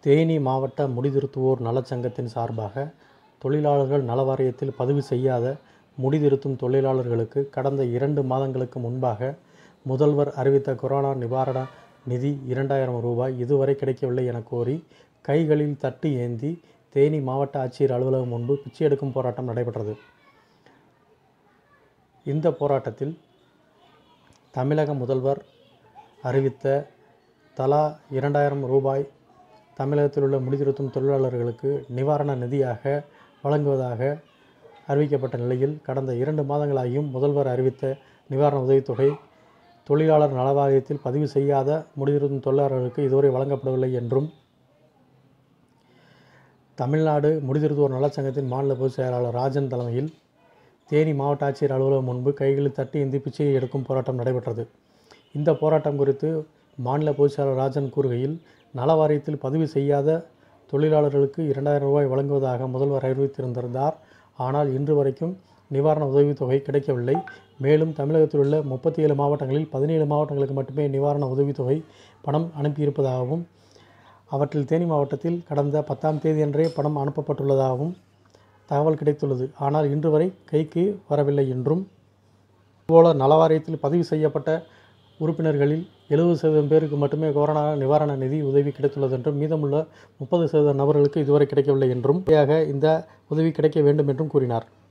தேனி மாவட்ட முடிதிருத்துவோர் நலச்சங்கத்தின் சார்பாக தொழிலாளர்கள் நல வாரியத்தில் பதிவு செய்யாத முடிதிருத்தும் தொழிலாளர்களுக்கு கடந்த 2 மாதங்களுக்கு முன்பாக முதல்வர் அறிவித்த கொரோனா நிவாரண நிதி 2000 ரூபாய் இதுவரை கிடைக்கவில்லை என கோரி கைகளில் தட்டு ஏந்தி தேனி மாவட்ட ஆட்சியர் அலுவலகம் முன்பு பிச்சை எடுக்கும் போராட்டம் நடைபெற்றது. இந்த போராட்டத்தில் தமிழக முதல்வர் அறிவித்த தலா 2000 ரூபாய் தமிழகத்தில் உள்ள முடிதிருத்தும் தொழிலாளர்களுக்கு நிவாரண நிதியாக வழங்குவதாக அறிவிக்கப்பட்ட நிலையில் கடந்த 2 மாதங்களாகியும் முதல்வர் அறிவித்த நிவாரண உதவித்தொகை தொழிலாளர் நல வாரியத்தில் பதிவு செய்யாத முடிதிருத்தும் தொழிலாளர்களுக்கு இதுவரை வழங்கப்படவில்லை என்றும் தமிழ்நாடு முடிதிருத்துவோர் நலச்சங்கத்தின் மாநில பொதுச் செயலாளர் ராஜன் தலைமையில் தேனி மாவட்ட ஆட்சியர் அலுவலகம் முன்பு கைகளில் தட்டி ஏந்தி பிச்சை எடுக்கும் போராட்டம் நடைபெற்றது. இந்த போராட்டம் குறித்து மாநில பொதுச் செயலாளர் ராஜன் கூறுகையில், நல வாரியத்தில் பதிவு செய்யாத தொழிலாளர்களுக்கு 2000 ரூபாய் வழங்குவதாக முதல்வர் அறிவித்திருந்தார். ஆனால் இன்று வரைக்கும் நிவாரண உதவித்தொகை கிடைக்கவில்லை. மேலும் தமிழகத்தில் உள்ள 37 மாவட்டங்களில் 17 மாவட்டங்களுக்கு மட்டுமே நிவாரண உதவித்தொகை பணம் அனுப்பியிருப்பதாகவும் அவற்றில் தேனி மாவட்டத்தில் கடந்த 10ஆம் தேதியன்றே பணம் அனுப்பப்பட்டுள்ளதாகவும் தகவல் கிடைத்துள்ளது. ஆனால் இன்று வரை கைக்கு வரவில்லை என்றும், இதுபோல நல வாரியத்தில் பதிவு செய்யப்பட்ட உறுப்பினர்களில் 70% பேருக்கு மட்டுமே கொரோனா நிவாரண நிதி உதவி கிடைத்துள்ளது என்றும், மீதமுள்ள 30% நபர்களுக்கு இதுவரை கிடைக்கவில்லை என்றும், இந்த உதவி கிடைக்க வேண்டும் என்றும் கூறினார்.